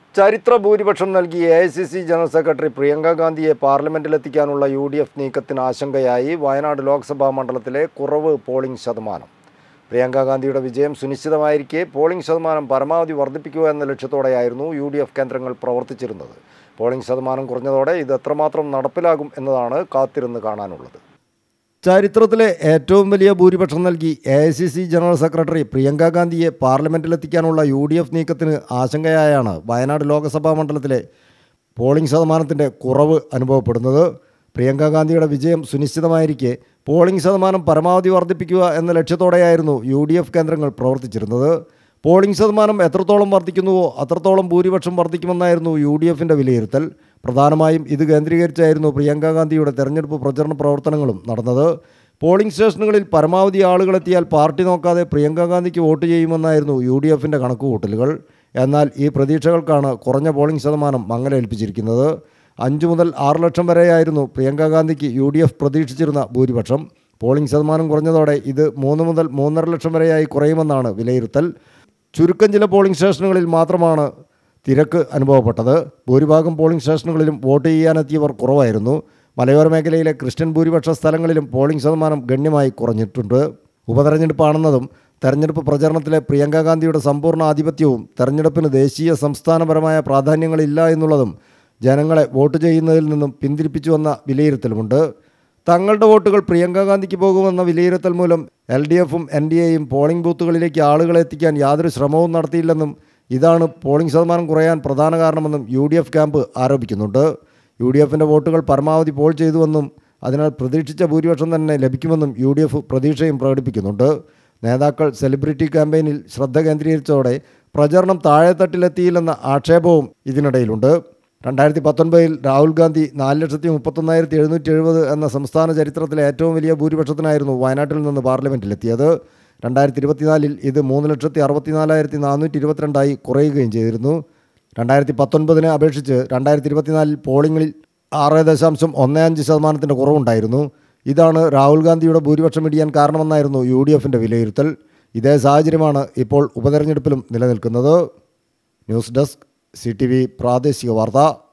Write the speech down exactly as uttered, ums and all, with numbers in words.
ചരിത്ര ഭൂരിപക്ഷം നൽകി A I C C general secretary Priyanka ഗാന്ധിയെ പാർലമെന്റിലെത്തിക്കാനുള്ള യു ഡി എഫ് നീക്കത്തിന് ആശങ്കയായി വയനാട് ലോക്സഭാ മണ്ഡലത്തിലെ കുറവ് പോളിംഗ് ശതമാനം. പ്രിയങ്ക ഗാന്ധിയുടെ വിജയം സുനിശ്ചിതമായിരിക്കെ പോളിംഗ് ശതമാനം പരമാവധി വർദ്ധിപ്പിക്കുക എന്ന ലക്ഷ്യത്തോടെയായിരുന്നു യു ഡി എഫ് കേന്ദ്രങ്ങൾ പ്രവർത്തിച്ചിരുന്നത്. പോളിംഗ് ശതമാനം കുറഞ്ഞതോടെ ഇത് എത്രമാത്രം നടപ്പിലാകും എന്നതാണ് കാത്തിരുന്ന് കാണാനുള്ളത്. ചരിത്രത്തിലെ ഏറ്റവും വലിയ ഭൂരിപക്ഷം നൽകി A I C C general secretary Priyanka ഗാന്ധിയെ പാർലമെൻറ്റിലെത്തിക്കാനുള്ള യു ഡി എഫ് നീക്കത്തിന് ആശങ്കയായാണ് വയനാട് ലോക്സഭാ മണ്ഡലത്തിലെ പോളിംഗ് ശതമാനത്തിൻ്റെ കുറവ് അനുഭവപ്പെടുന്നത്. പ്രിയങ്ക ഗാന്ധിയുടെ വിജയം സുനിശ്ചിതമായിരിക്കെ പോളിംഗ് ശതമാനം പരമാവധി വർദ്ധിപ്പിക്കുക എന്ന ലക്ഷ്യത്തോടെയായിരുന്നു യു ഡി എഫ് കേന്ദ്രങ്ങൾ പ്രവർത്തിച്ചിരുന്നത്. പോളിംഗ് ശതമാനം എത്രത്തോളം വർദ്ധിക്കുന്നുവോ അത്രത്തോളം ഭൂരിപക്ഷം വർദ്ധിക്കുമെന്നായിരുന്നു യു ഡി എഫിൻ്റെ വിലയിരുത്തൽ. പ്രധാനമായും ഇത് കേന്ദ്രീകരിച്ചായിരുന്നു പ്രിയങ്ക ഗാന്ധിയുടെ തെരഞ്ഞെടുപ്പ് പ്രചരണ പ്രവർത്തനങ്ങളും നടന്നത്. പോളിംഗ് സ്റ്റേഷനുകളിൽ പരമാവധി ആളുകളെത്തിയാൽ പാർട്ടി നോക്കാതെ പ്രിയങ്ക ഗാന്ധിക്ക് വോട്ട് ചെയ്യുമെന്നായിരുന്നു യു ഡി എഫിൻ്റെ കണക്കുകൂട്ടലുകൾ. എന്നാൽ ഈ പ്രതീക്ഷകൾക്കാണ് കുറഞ്ഞ പോളിംഗ് ശതമാനം മങ്ങലേൽപ്പിച്ചിരിക്കുന്നത്. അഞ്ച് മുതൽ ആറ് ലക്ഷം വരെയായിരുന്നു പ്രിയങ്ക ഗാന്ധിക്ക് യു ഡി എഫ് പ്രതീക്ഷിച്ചിരുന്ന ഭൂരിപക്ഷം. പോളിംഗ് ശതമാനം കുറഞ്ഞതോടെ ഇത് മൂന്ന് മുതൽ മൂന്നര ലക്ഷം വരെയായി കുറയുമെന്നാണ് വിലയിരുത്തൽ. ചുരുക്കം ചില പോളിംഗ് സ്റ്റേഷനുകളിൽ മാത്രമാണ് തിരക്ക് അനുഭവപ്പെട്ടത്. ഭൂരിഭാഗം പോളിംഗ് സ്റ്റേഷനുകളിലും വോട്ട് ചെയ്യാനെത്തിയവർ കുറവായിരുന്നു. മലയോര മേഖലയിലെ ക്രിസ്ത്യൻ ഭൂരിപക്ഷ സ്ഥലങ്ങളിലും പോളിംഗ് ശതമാനം ഗണ്യമായി കുറഞ്ഞിട്ടുണ്ട്. ഉപതെരഞ്ഞെടുപ്പാണെന്നതും തെരഞ്ഞെടുപ്പ് പ്രചരണത്തിലെ പ്രിയങ്ക ഗാന്ധിയുടെ സമ്പൂർണ്ണ ആധിപത്യവും തെരഞ്ഞെടുപ്പിന് ദേശീയ സംസ്ഥാനപരമായ പ്രാധാന്യങ്ങളില്ല എന്നുള്ളതും ജനങ്ങളെ വോട്ട് ചെയ്യുന്നതിൽ നിന്നും പിന്തിരിപ്പിച്ചുവെന്ന വിലയിരുത്തലുമുണ്ട്. തങ്ങളുടെ വോട്ടുകൾ പ്രിയങ്ക ഗാന്ധിക്ക് പോകുമെന്ന വിലയിരുത്തൽ മൂലം എൽ ഡി എഫും എൻ ഡി എയും പോളിംഗ് ബൂത്തുകളിലേക്ക് ആളുകളെ എത്തിക്കാൻ യാതൊരു ശ്രമവും നടത്തിയില്ലെന്നും ഇതാണ് പോളിംഗ് ശതമാനം കുറയാൻ പ്രധാന കാരണമെന്നും യു ഡി എഫ് ക്യാമ്പ് ആരോപിക്കുന്നുണ്ട്. യു ഡി എഫിൻ്റെ വോട്ടുകൾ പരമാവധി പോൾ ചെയ്തുവെന്നും അതിനാൽ പ്രതീക്ഷിച്ച ഭൂരിപക്ഷം തന്നെ ലഭിക്കുമെന്നും യു ഡി എഫ് പ്രതീക്ഷയും പ്രകടിപ്പിക്കുന്നുണ്ട്. നേതാക്കൾ സെലിബ്രിറ്റി ക്യാമ്പയിനിൽ ശ്രദ്ധ കേന്ദ്രീകരിച്ചതോടെ പ്രചരണം താഴെത്തട്ടിലെത്തിയില്ലെന്ന ആക്ഷേപവും ഇതിനിടയിലുണ്ട്. രണ്ടായിരത്തി പത്തൊൻപതിൽ രാഹുൽ ഗാന്ധി നാല് ലക്ഷത്തി മുപ്പത്തൊന്നായിരത്തി എഴുന്നൂറ്റി എഴുപത് എന്ന സംസ്ഥാന ചരിത്രത്തിലെ ഏറ്റവും വലിയ ഭൂരിപക്ഷത്തിനായിരുന്നു വയനാട്ടിൽ നിന്ന് പാർലമെൻറ്റിലെത്തിയത്. രണ്ടായിരത്തി ഇരുപത്തിനാലിൽ ഇത് മൂന്ന് ലക്ഷത്തി അറുപത്തിനാലായിരത്തി നാനൂറ്റി ഇരുപത്തിരണ്ടായി കുറയുകയും ചെയ്തിരുന്നു. രണ്ടായിരത്തി പത്തൊൻപതിനെ അപേക്ഷിച്ച് രണ്ടായിരത്തി ഇരുപത്തിനാലിൽ പോളിംഗിൽ ആറ് ദശാംശം ഒന്ന് അഞ്ച് ശതമാനത്തിൻ്റെ കുറവുണ്ടായിരുന്നു. ഇതാണ് രാഹുൽ ഗാന്ധിയുടെ ഭൂരിപക്ഷം ഇടിയാൻ കാരണമെന്നായിരുന്നു യു ഡി എഫിൻ്റെ വിലയിരുത്തൽ. ഇതേ സാഹചര്യമാണ് ഇപ്പോൾ ഉപതെരഞ്ഞെടുപ്പിലും നിലനിൽക്കുന്നത്. News desk C T V പ്രാദേശിക വാർത്ത.